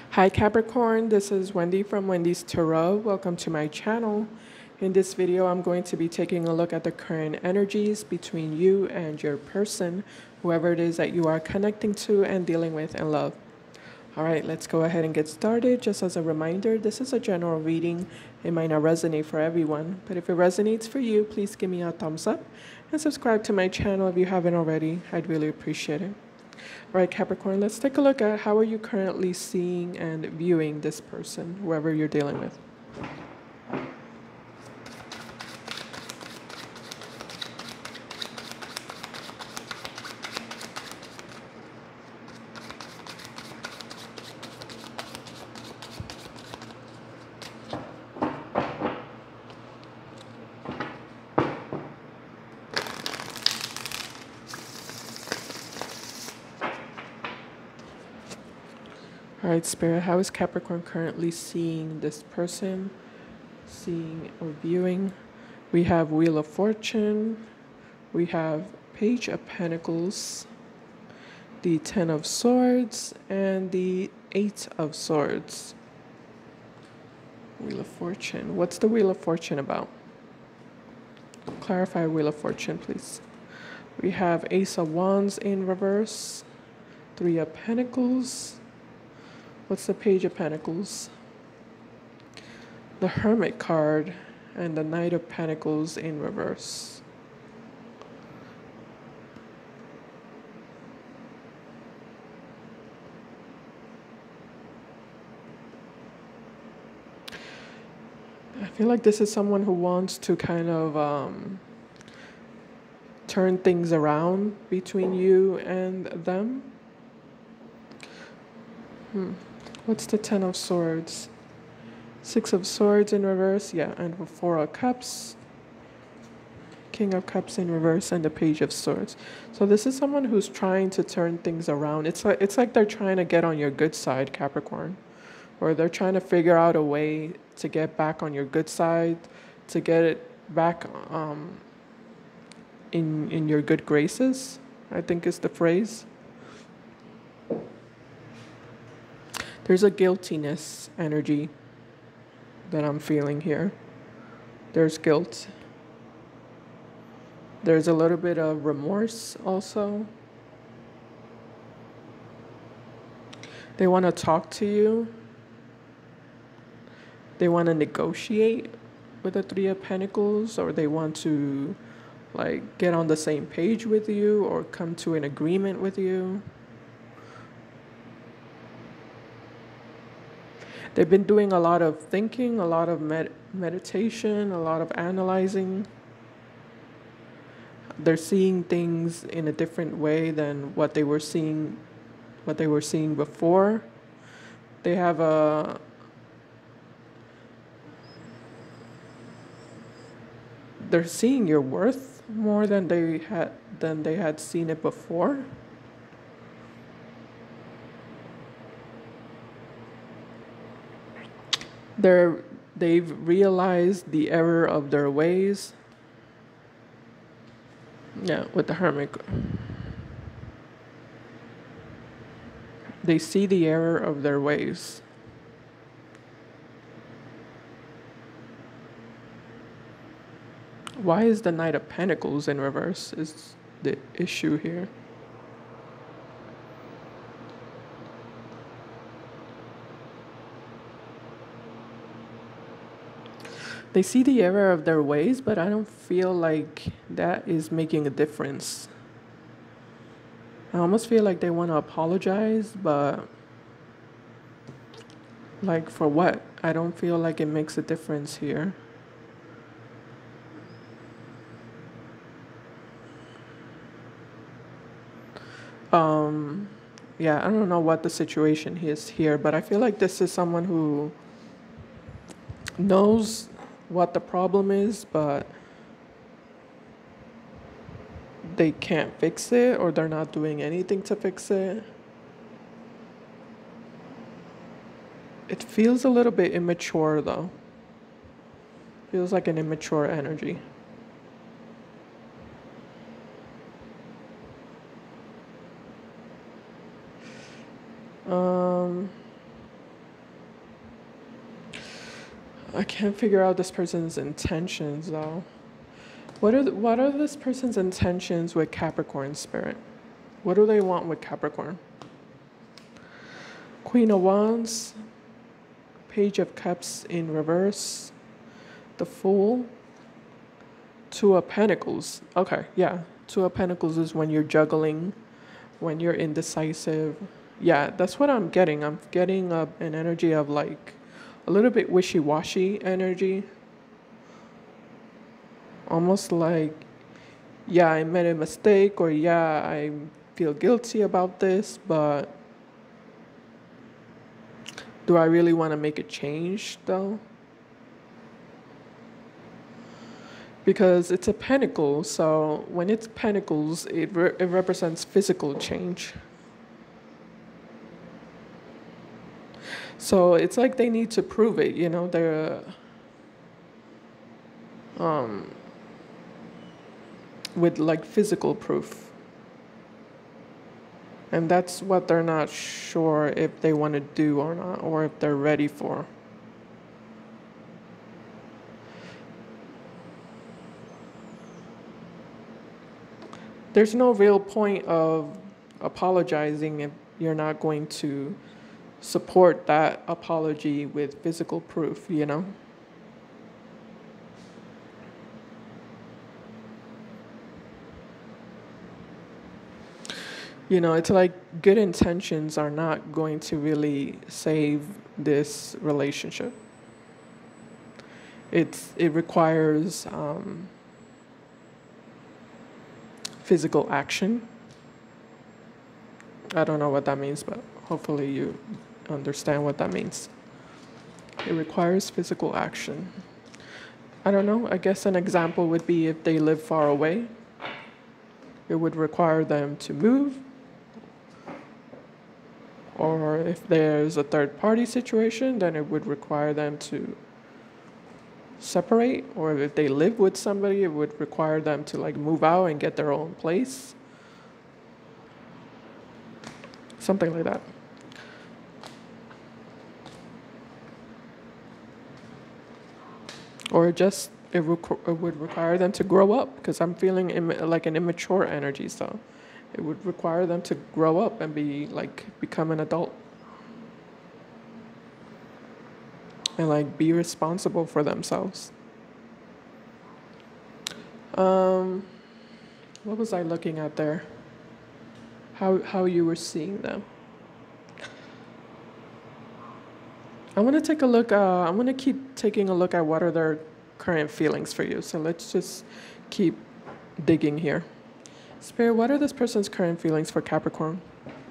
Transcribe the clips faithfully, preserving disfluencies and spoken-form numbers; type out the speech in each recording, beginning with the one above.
Hi Capricorn, this is Wendy from Wendy's Tarot. Welcome to my channel. In this video, I'm going to be taking a look at the current energies between you and your person, whoever it is that you are connecting to and dealing with in love. All right, let's go ahead and get started. Just as a reminder, this is a general reading. It might not resonate for everyone, but if it resonates for you, please give me a thumbs up and subscribe to my channel if you haven't already. I'd really appreciate it. All right, Capricorn, let's take a look at how are you currently seeing and viewing this person, whoever you're dealing with. All right, Spirit, how is Capricorn currently seeing this person, seeing or viewing? We have Wheel of Fortune, we have Page of Pentacles, the Ten of Swords, and the Eight of Swords. Wheel of Fortune. What's the Wheel of Fortune about? Clarify Wheel of Fortune, please. We have Ace of Wands in reverse, Three of Pentacles. What's the Page of Pentacles? The Hermit card and the Knight of Pentacles in reverse. I feel like this is someone who wants to kind of um, turn things around between you and them. Hmm. What's the Ten of Swords? Six of Swords in reverse, yeah, and the Four of Cups, King of Cups in reverse, and the Page of Swords. So this is someone who's trying to turn things around. It's like it's like they're trying to get on your good side, Capricorn, or they're trying to figure out a way to get back on your good side, to get it back um, in in your good graces, I think is the phrase. There's a guiltiness energy that I'm feeling here. There's guilt. There's a little bit of remorse also. They want to talk to you. They want to negotiate with the Three of Pentacles, or they want to like get on the same page with you or come to an agreement with you. They've been doing a lot of thinking, a lot of med- meditation, a lot of analyzing. They're seeing things in a different way than what they were seeing, what they were seeing before. They have a they're seeing your worth more than they had than they had seen it before. They're they've realized the error of their ways. Yeah, with the Hermit. They see the error of their ways. Why is the Knight of Pentacles in reverse is the issue here. They see the error of their ways, but I don't feel like that is making a difference. I almost feel like they want to apologize, but like for what? I don't feel like it makes a difference here. Um, yeah, I don't know what the situation is here, but I feel like this is someone who knows what the problem is, but they can't fix it, or they're not doing anything to fix it. It feels a little bit immature though. Feels like an immature energy. Um I can't figure out this person's intentions though. What are the, what are this person's intentions with Capricorn spirit? What do they want with Capricorn? Queen of Wands, Page of Cups in reverse, the Fool, Two of Pentacles. Okay, yeah. Two of Pentacles is when you're juggling, when you're indecisive. Yeah, that's what I'm getting. I'm getting a, an energy of like a little bit wishy-washy energy. Almost like, yeah, I made a mistake, or yeah, I feel guilty about this, but do I really want to make a change though? Because it's a pentacle, so when it's pentacles, it, re- it represents physical change. So it's like they need to prove it, you know, they're um, with like physical proof. And that's what they're not sure if they want to do or not, or if they're ready for. There's no real point of apologizing if you're not going to support that apology with physical proof, you know? You know, it's like good intentions are not going to really save this relationship. It's it requires um, physical action. I don't know what that means, but hopefully you understand what that means. It requires physical action. I don't know. I guess an example would be if they live far away. It would require them to move. Or if there's a third party situation, then it would require them to separate. Or if they live with somebody, it would require them to like move out and get their own place. Something like that. Or just it, requ- it would require them to grow up, because I'm feeling Im- like an immature energy, so it would require them to grow up and be like become an adult and like be responsible for themselves. Um, what was I looking at there? How how you were seeing them? I want to take a look. Uh, I'm going to keep taking a look at what are their current feelings for you. So let's just keep digging here. Spirit, what are this person's current feelings for Capricorn?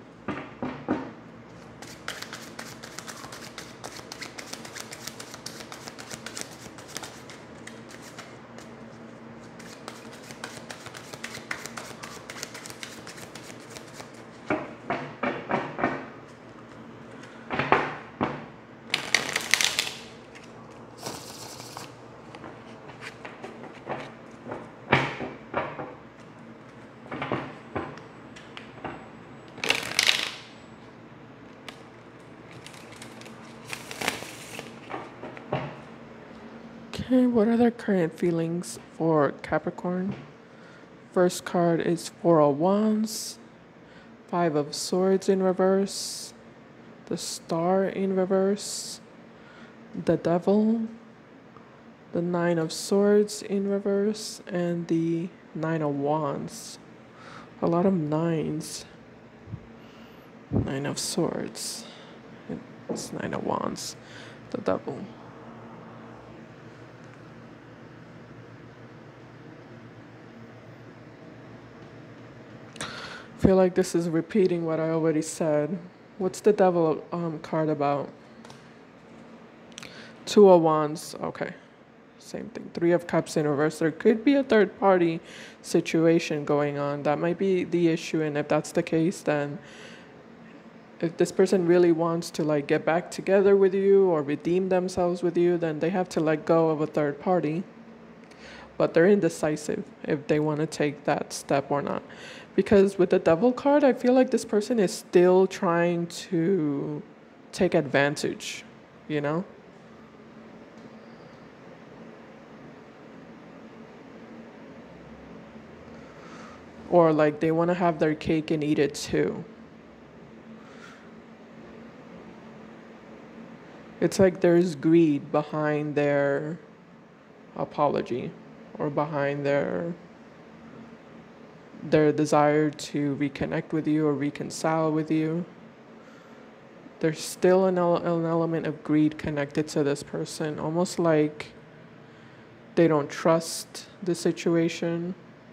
Okay, what are their current feelings for Capricorn? First card is Four of Wands, Five of Swords in reverse, the Star in reverse, the Devil, the Nine of Swords in reverse, and the Nine of Wands. A lot of nines. Nine of Swords. It's Nine of Wands. The Devil. I feel like this is repeating what I already said. What's the Devil um, card about? Two of Wands. Okay. Same thing. Three of Cups in reverse. There could be a third party situation going on. That might be the issue. And if that's the case, then if this person really wants to like get back together with you or redeem themselves with you, then they have to let go of a third party. But they're indecisive if they want to take that step or not. Because with the Devil card, I feel like this person is still trying to take advantage, you know? or like they want to have their cake and eat it too. It's like there's greed behind their apology or behind their their desire to reconnect with you or reconcile with you. There's still an, el- an element of greed connected to this person, almost like they don't trust the situation.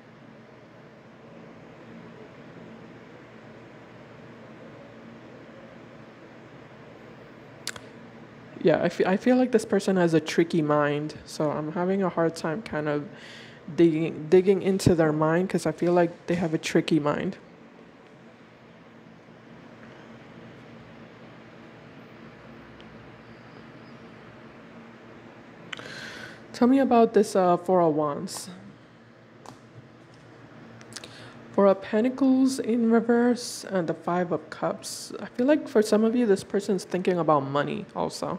Yeah, I feel, I feel like this person has a tricky mind, so I'm having a hard time kind of digging digging into their mind because I feel like they have a tricky mind. Tell me about this uh, Four of Wands. Four of Pentacles in reverse and the Five of Cups. I feel like for some of you, this person's thinking about money also.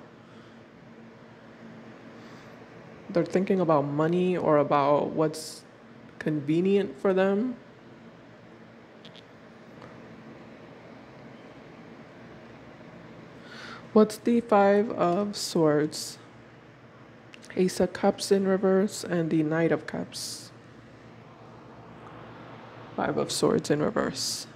They're thinking about money or about what's convenient for them. What's the Five of Swords? Ace of Cups in reverse and the Knight of Cups. Five of Swords in reverse.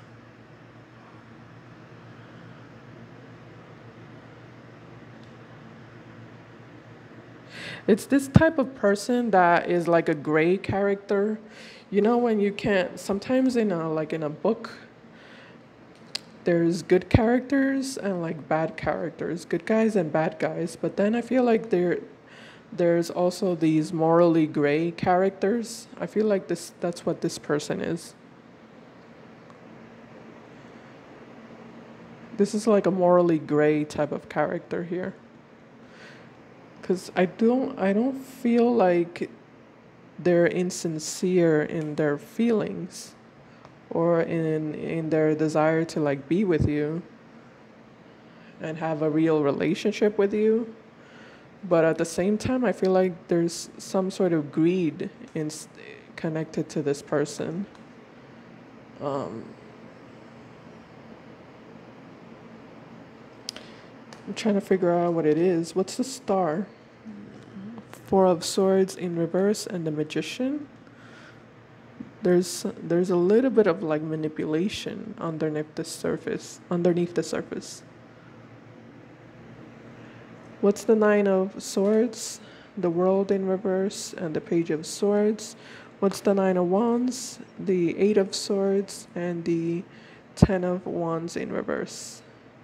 It's this type of person that is like a gray character. You know, when you can't, sometimes in a, like in a book, there's good characters and like bad characters, good guys and bad guys. But then I feel like there, there's also these morally gray characters. I feel like this, that's what this person is. This is like a morally gray type of character here. Because I don't, I don't feel like they're insincere in their feelings or in in their desire to like be with you and have a real relationship with you. But at the same time, I feel like there's some sort of greed in, connected to this person. Um, I'm trying to figure out what it is. What's the star? Four of Swords in reverse and the Magician. There's there's a little bit of like manipulation underneath the surface. Underneath the surface. What's the Nine of Swords? The World in reverse and the Page of Swords. What's the Nine of Wands? The Eight of Swords and the Ten of Wands in reverse.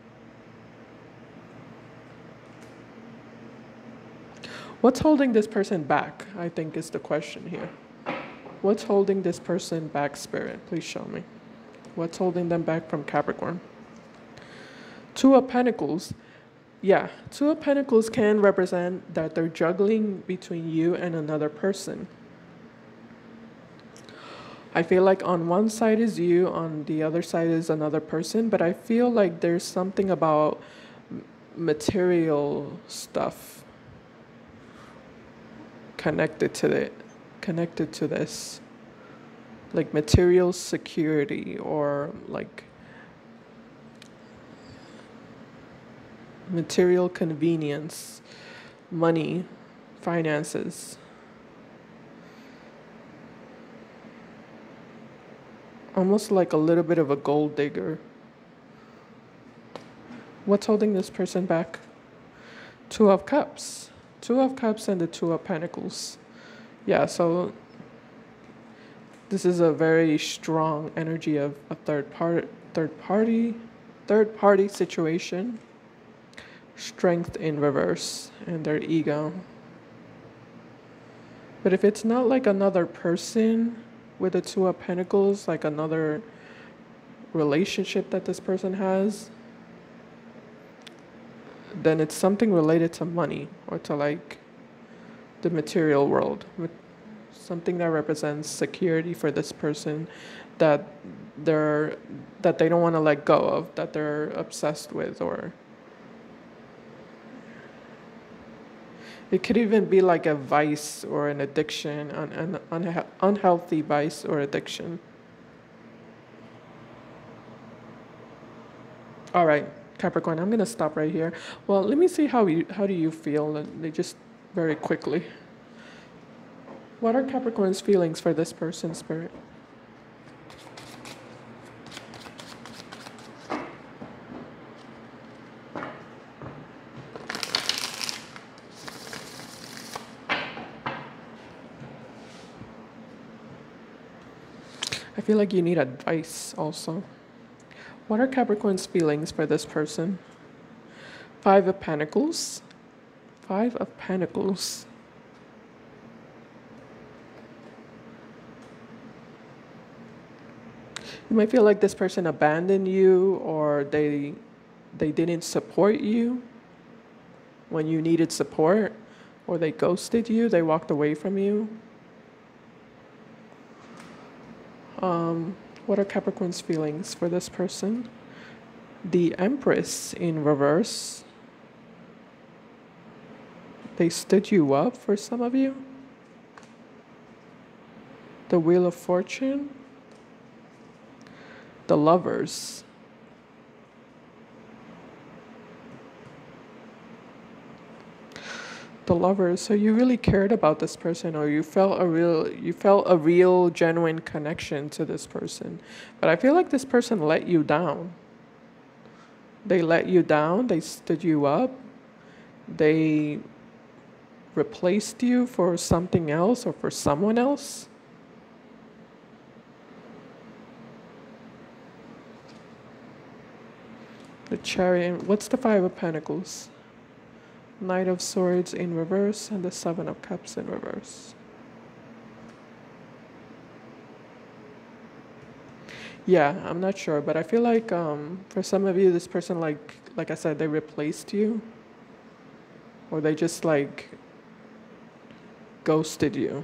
What's holding this person back, I think is the question here. What's holding this person back, Spirit? Please show me. What's holding them back from Capricorn? Two of Pentacles. Yeah, Two of Pentacles can represent that they're juggling between you and another person. I feel like on one side is you, on the other side is another person, but I feel like there's something about material stuff connected to it, connected to this, like material security or like material convenience, money, finances. Almost like a little bit of a gold digger. What's holding this person back? Two of Cups. Two of Cups and the Two of Pentacles. Yeah, so this is a very strong energy of a third part, third party, third party situation. Strength in reverse and their ego. But if it's not like another person with the Two of Pentacles, like another relationship that this person has, then it's something related to money or to like the material world. Something that represents security for this person that they're that they don't want to let go of, that they're obsessed with, or it could even be like a vice or an addiction, an, an unhe- unhealthy vice or addiction. All right, Capricorn, I'm gonna stop right here. Well, let me see how you how do you feel? Let me just very quickly. What are Capricorn's feelings for this person, Spirit? I feel like you need advice also. What are Capricorn's feelings for this person? Five of Pentacles. Five of Pentacles. You might feel like this person abandoned you, or they they didn't support you when you needed support, or they ghosted you, they walked away from you. Um, what are Capricorn's feelings for this person? The Empress in reverse. They stood you up for some of you. The Wheel of Fortune. The Lovers. The Lovers. So you really cared about this person, or you felt a real you felt a real genuine connection to this person. But I feel like this person let you down. They let you down, they stood you up. They replaced you for something else or for someone else. The Chariot. What's the Five of Pentacles? Knight of Swords in reverse and the Seven of Cups in reverse. Yeah, I'm not sure, but I feel like um, for some of you, this person, like like I said, they replaced you, or they just like ghosted you.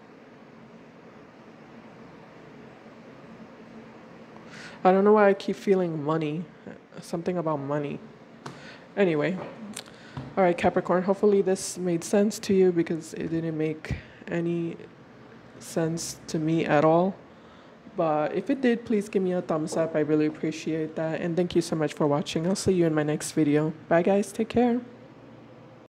I don't know why I keep feeling money, something about money. Anyway. All right, Capricorn, hopefully this made sense to you, because it didn't make any sense to me at all. But if it did, please give me a thumbs up. I really appreciate that. And thank you so much for watching. I'll see you in my next video. Bye, guys. Take care.